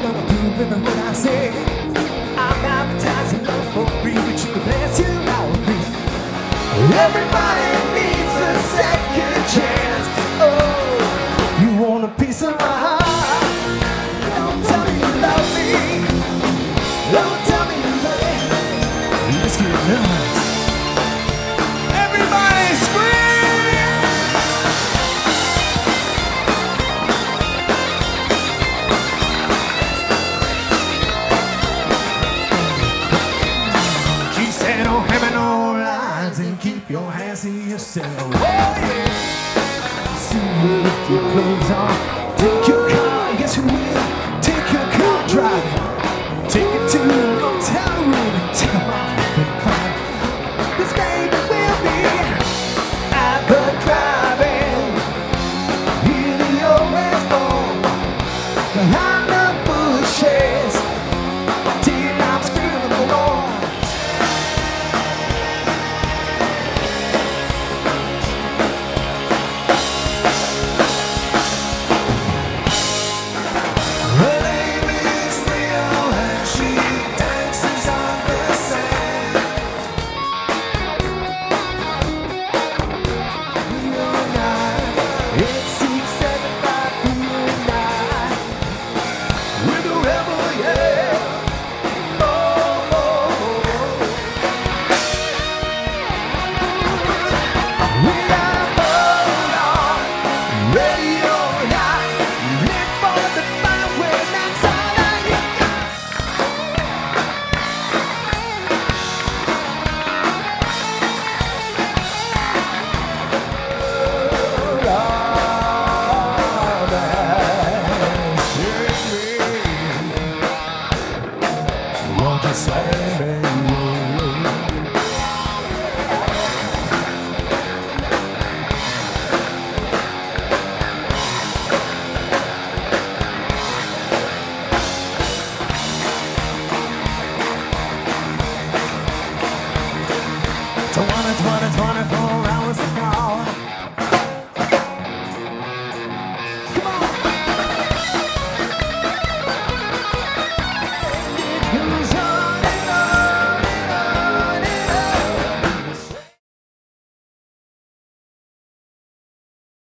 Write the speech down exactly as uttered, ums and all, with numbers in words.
gonna prove it when I say I'm advertising love for free, but you can bless you out with me. Everybody needs a second chance. Oh, you want a piece of my heart? Don't tell me you love me. Don't tell me you love me. Let's get nuts. Everybody scream! She said, don't have no lines and keep your hands to yourself. Oh yeah. So put your clothes on, take your car, yes we will. Take your car driving, take it to the hotel room and take them off and climb. This baby will be at the drive-in, hear the old man's phone, behind the bushes, till I'm screaming for more. Twenty, twenty, twenty-four.